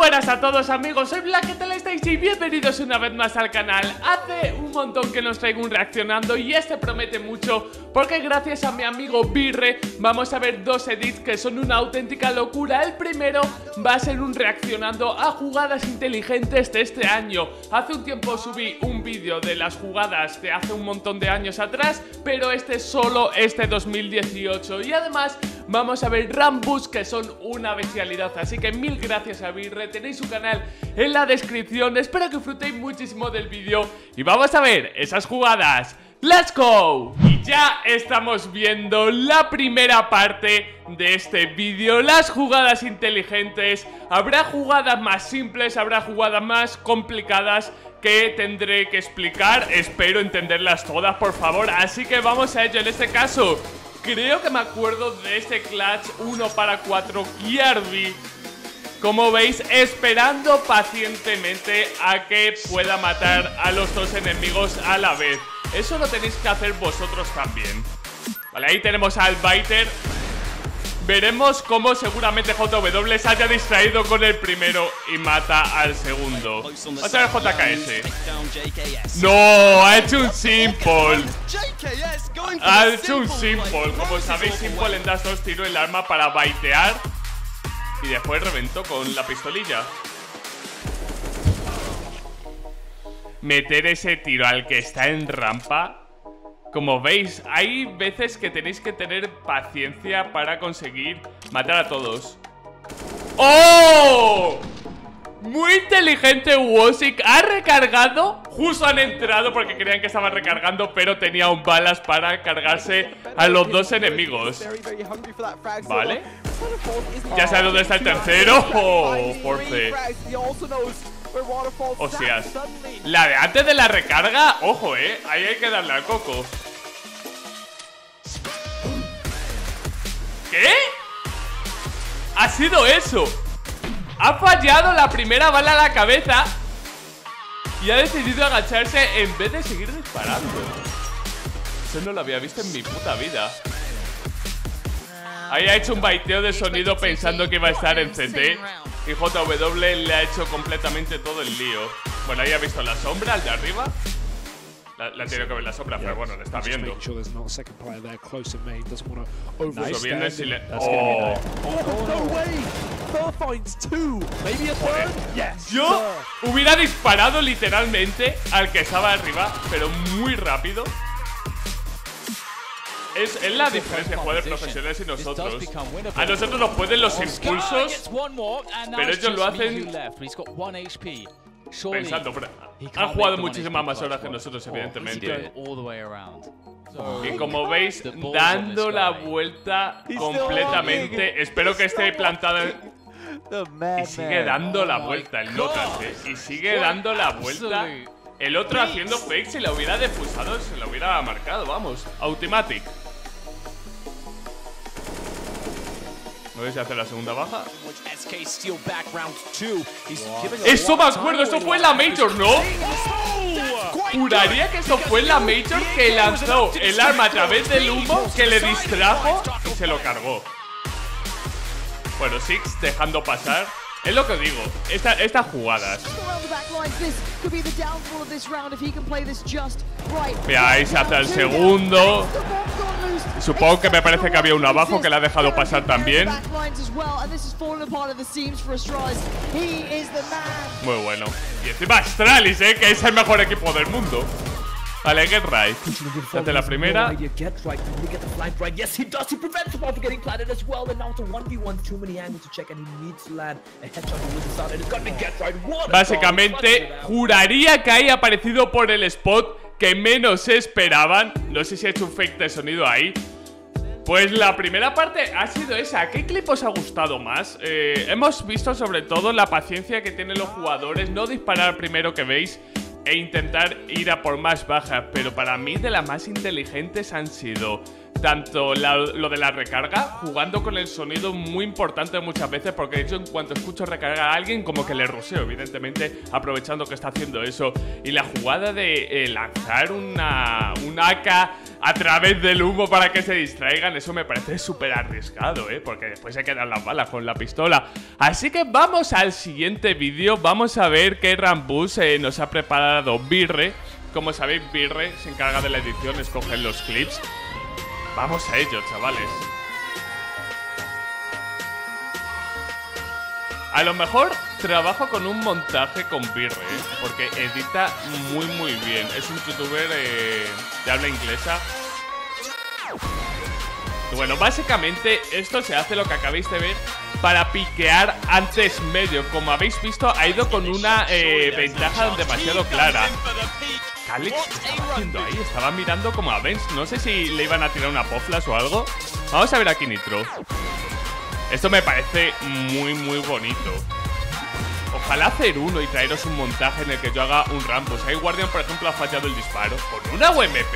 buenas a todos amigos, soy Black, ¿qué tal estáis? Y bienvenidos una vez más al canal. Hace un montón que nos traigo un reaccionando y este promete mucho porque gracias a mi amigo Birre vamos a ver dos edits que son una auténtica locura. El primero va a ser un reaccionando a jugadas inteligentes de este año. Hace un tiempo subí un vídeo de las jugadas de hace un montón de años atrás, pero este solo este 2018 y además vamos a ver Rambus que son una bestialidad, así que mil gracias a Birre, tenéis su canal en la descripción, espero que disfrutéis muchísimo del vídeo y vamos a ver esas jugadas. ¡Let's go! Y ya estamos viendo la primera parte de este vídeo, las jugadas inteligentes. Habrá jugadas más simples, habrá jugadas más complicadas que tendré que explicar, espero entenderlas todas por favor, así que vamos a ello. En este caso creo que me acuerdo de este clutch 1 para 4 Kiardi. Como veis, esperando pacientemente a que pueda matar a los dos enemigos a la vez. Eso lo tenéis que hacer vosotros también. Vale, ahí tenemos al Biter. Veremos cómo seguramente JW se haya distraído con el primero y mata al segundo. Vamos a ver JKS. No, ha hecho un simple. Ha hecho un simple. Como sabéis, simple en Dash 2 tiró el arma para baitear y después reventó con la pistolilla. Meter ese tiro al que está en rampa. Como veis, hay veces que tenéis que tener paciencia para conseguir matar a todos. ¡Oh! Muy inteligente Wosik. Ha recargado. Justo han entrado porque creían que estaban recargando, pero tenía aún balas para cargarse a los dos enemigos. Vale. Ya sabe dónde está el tercero. Oh, Force. Hostias. La de antes de la recarga. Ojo, ahí hay que darle al coco. ¿Qué? Ha sido eso. Ha fallado la primera bala a la cabeza y ha decidido agacharse en vez de seguir disparando. Eso no lo había visto en mi puta vida. Ahí ha hecho un baiteo de sonido pensando que iba a estar en CT y JW le ha hecho completamente todo el lío. Bueno, ahí ha visto la sombra, al de arriba. La tiene que ver la sombra, pero bueno, le está viendo. Incluso viendo en silencio. ¡Oh! Yo hubiera disparado literalmente al que estaba arriba, pero muy rápido. Es la diferencia de jugadores profesionales y nosotros. A nosotros nos pueden los impulsos, pero ellos lo hacen pensando. Han jugado muchísimas más horas que nosotros, evidentemente. Y como veis, dando la vuelta completamente. Espero que esté plantado. Y sigue dando la vuelta el Notas, y sigue dando la vuelta. El otro haciendo fake, si la hubiera defusado, se la hubiera marcado, vamos. Automatic. ¿No ves si hace la segunda baja? Eso me acuerdo, eso fue en la Major, ¿no? Juraría que eso fue en la Major, que lanzó el arma a través del humo, que le distrajo y se lo cargó. Bueno, Six dejando pasar. Es lo que digo, estas jugadas. Mira, ahí se hace el segundo. Supongo que me parece que había uno abajo que le ha dejado pasar también. Muy bueno. Y encima Astralis, que es el mejor equipo del mundo. Vale, Get Right. Se hace la primera. Básicamente, juraría que ahí ha aparecido por el spot que menos esperaban. No sé si ha hecho un fake de sonido ahí. Pues la primera parte ha sido esa. ¿Qué clip os ha gustado más? Hemos visto sobre todo la paciencia que tienen los jugadores. No disparar primero que veis e intentar ir a por más bajas, pero para mí de las más inteligentes han sido tanto lo de la recarga, jugando con el sonido muy importante muchas veces, porque de hecho en cuanto escucho recargar a alguien como que le ruseo, evidentemente aprovechando que está haciendo eso, y la jugada de lanzar una AK a través del humo para que se distraigan. Eso me parece súper arriesgado, porque después se quedan las balas con la pistola. Así que vamos al siguiente vídeo. Vamos a ver qué Rambus nos ha preparado Birre. Como sabéis, Birre se encarga de la edición, escoger los clips. Vamos a ello, chavales. A lo mejor trabajo con un montaje con Birre, porque edita muy bien. Es un youtuber de habla inglesa. Bueno, básicamente esto se hace, lo que acabáis de ver, para piquear antes medio. Como habéis visto, ha ido con una ventaja demasiado clara. Calix, ¿qué estaba haciendo ahí? Estaba mirando como a Benz. No sé si le iban a tirar una poflas o algo. Vamos a ver aquí Nitro. Esto me parece muy bonito. Ojalá hacer uno y traeros un montaje en el que yo haga un Rambus. Ahí Guardian, por ejemplo, ha fallado el disparo. ¿Con una UMP?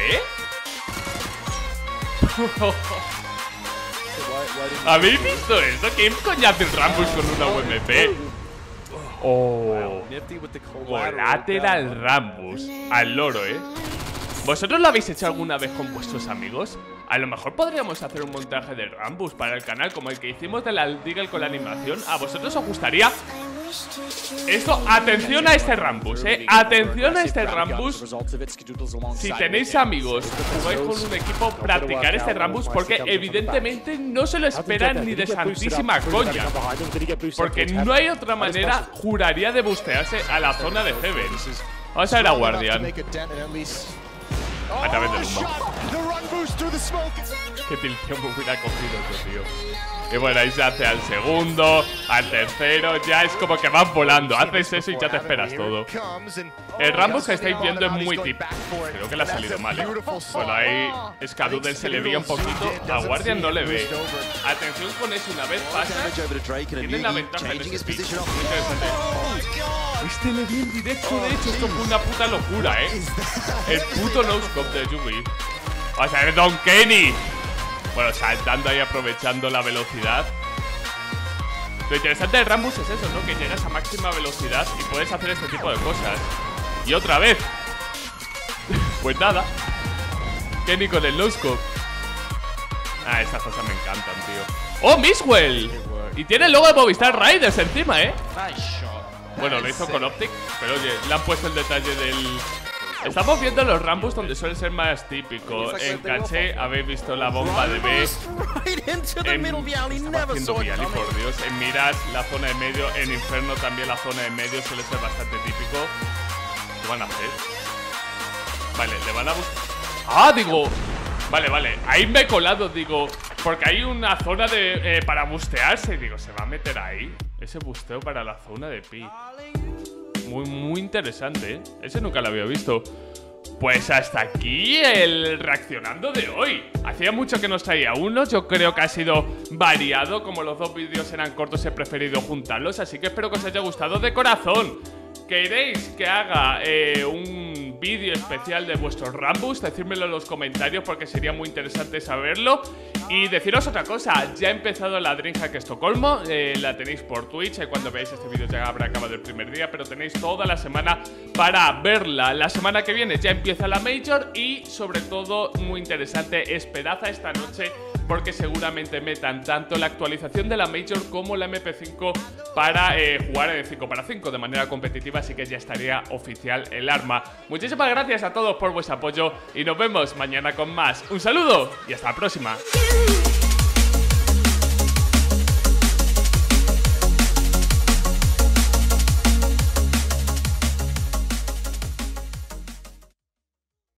¿Habéis visto eso? ¿Quién coño hace un Rambus con una UMP? Oh, Collateral Rambus. Al loro, ¿Vosotros lo habéis hecho alguna vez con vuestros amigos? A lo mejor podríamos hacer un montaje de Rambus para el canal, como el que hicimos de la Deagle con la animación. ¿A vosotros os gustaría? Esto, atención a este Rambus, atención a este Rambus. Si tenéis amigos, jugáis con un equipo, practicar este Rambus, porque evidentemente no se lo esperan ni de santísima coña. Porque no hay otra manera, juraría, de bustearse a la zona de Heaven. Vamos a ver a Guardian. A través del humo. Qué tilción me hubiera cogido eso, tío. Y bueno, ahí se hace al segundo, al tercero. Ya es como que van volando. Haces eso y ya te esperas todo. El Rambus que estáis viendo es muy típico. Creo que le ha salido mal, Bueno, ahí Skadoodle se le veía un poquito. A Guardian no le ve. Atención con eso, una vez pasa, tienen la ventaja en ese speed. Muy interesante. Este le vi en directo, de hecho. Esto fue una puta locura, El puto no-scope de Yugi. Vamos a ver Don Kenny. Bueno, saltando ahí, aprovechando la velocidad. Lo interesante del Rambus es eso, ¿no? Que llegas a máxima velocidad y puedes hacer este tipo de cosas. Y otra vez. Pues nada. Kenny con el no-scope. Ah, estas cosas me encantan, tío. ¡Oh, Mixwell! Y tiene el logo de Movistar Riders encima, Bueno, lo hizo con Optic, pero oye, le han puesto el detalle del... Estamos viendo los Rambus donde suele ser más típico. En caché habéis visto la bomba de B. Haciendo Viali, por Dios. En Mirage, la zona de medio. En Inferno también la zona de medio suele ser bastante típico. ¿Qué van a hacer? Vale, le van a buscar... ¡Ah, digo! Vale. Ahí me he colado, digo. Porque hay una zona de para bustearse. Digo, ¿se va a meter ahí? Ese busteo para la zona de Pi. Muy interesante, Ese nunca lo había visto. Pues hasta aquí el reaccionando de hoy. Hacía mucho que nos traía uno. Yo creo que ha sido variado. Como los dos vídeos eran cortos, he preferido juntarlos. Así que espero que os haya gustado de corazón. ¿Queréis que haga un vídeo especial de vuestros Rambus? Decírmelo en los comentarios porque sería muy interesante saberlo. Y deciros otra cosa, ya ha empezado la DreamHack Estocolmo, la tenéis por Twitch. Cuando veáis este vídeo ya habrá acabado el primer día, pero tenéis toda la semana para verla. La semana que viene ya empieza la Major y sobre todo, muy interesante, esperad a esta noche porque seguramente metan tanto la actualización de la Major como la MP5 para jugar en 5 para 5 de manera competitiva, así que ya estaría oficial el arma. Muchísimas gracias a todos por vuestro apoyo y nos vemos mañana con más. Un saludo y hasta la próxima.